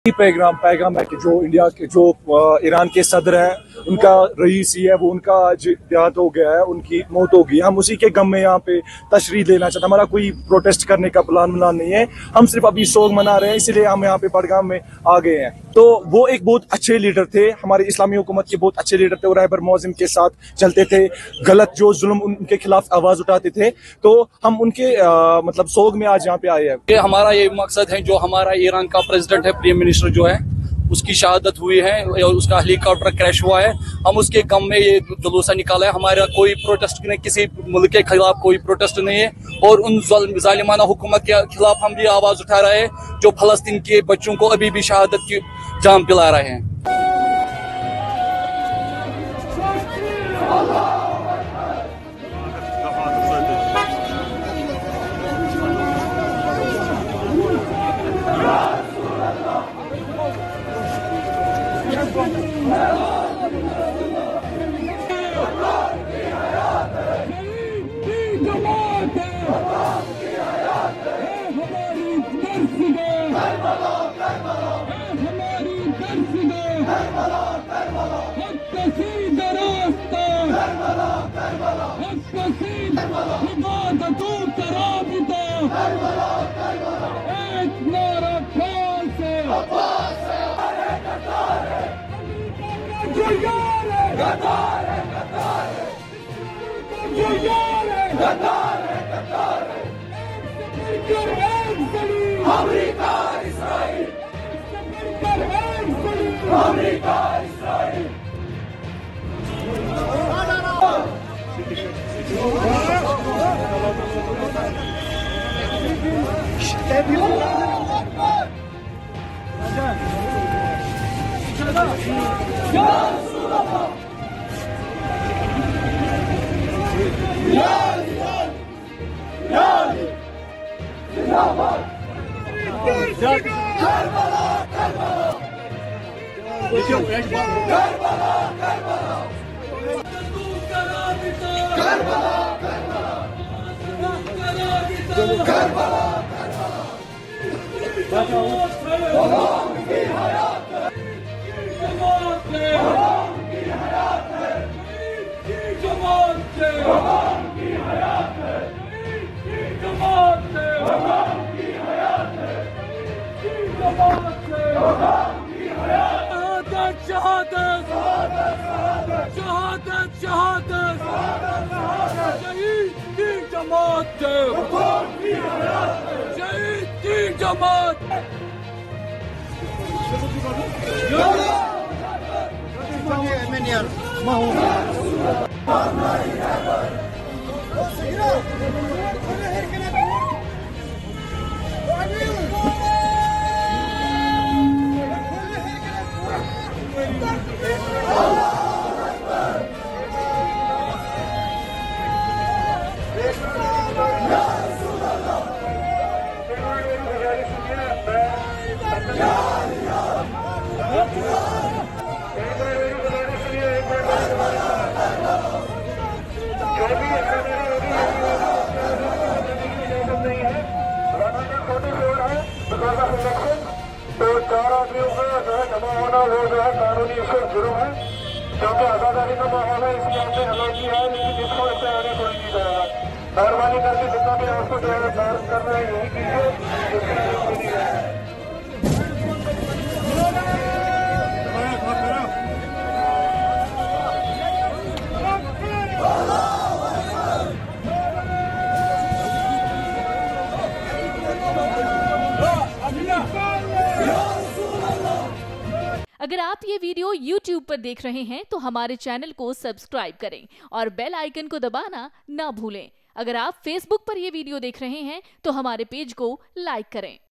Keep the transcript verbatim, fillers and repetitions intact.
पैगाम पैगाम है कि जो इंडिया के जो ईरान के सदर हैं उनका रईस ही है वो उनका देहांत हो गया है, उनकी मौत हो गई। हम उसी के गम में यहाँ पे तशरीह देना चाहते हैं। हमारा कोई प्रोटेस्ट करने का प्लान मिलान नहीं है, हम सिर्फ अभी सोग मना रहे हैं, इसलिए हम यहाँ पे बड़गाम में आ गए हैं। तो वो एक बहुत अच्छे लीडर थे, हमारी इस्लामी हुकूमत के बहुत अच्छे लीडर थे, वो रहबर मौज़िम के साथ चलते थे, गलत जो जुल्म उनके खिलाफ आवाज उठाते थे। तो हम उनके आ, मतलब सोग में आज यहाँ पे आए हैं। ये हमारा ये मकसद है, जो हमारा ईरान का प्रेसिडेंट है, प्राइम मिनिस्टर जो है, उसकी शहादत हुई है और उसका हेलीकॉप्टर क्रैश हुआ है। हम उसके गम में ये जुलूसा निकाला है। हमारा कोई प्रोटेस्ट नहीं, किसी मुल्क के खिलाफ कोई प्रोटेस्ट नहीं है, और उन जालिमाना हुकूमत के खिलाफ हम भी आवाज उठा रहे हैं जो फलस्तीन के बच्चों को अभी भी शहादत की जाम पिला रहे हैं। America Israel, America Israel. शहादत शहादत शहादत शहीद की जमात, शहीद की जमात। तो चार आदमियों का जो है जमा होना वो जो है कानूनी इससे जुर्म है, क्योंकि आजादारी का माहौल है, इसलिए हमने अलाउ किया है, लेकिन इसको इससे आगे कोई नहीं जाएगा। मेहरबानी करके जितना भी आपको जो है करना है यही कीजिए। अगर आप ये वीडियो YouTube पर देख रहे हैं तो हमारे चैनल को सब्सक्राइब करें और बेल आइकन को दबाना ना भूलें। अगर आप Facebook पर ये वीडियो देख रहे हैं तो हमारे पेज को लाइक करें।